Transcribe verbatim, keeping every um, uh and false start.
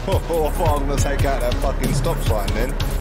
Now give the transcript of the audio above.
I thought I'm gonna take out that fucking stop sign then.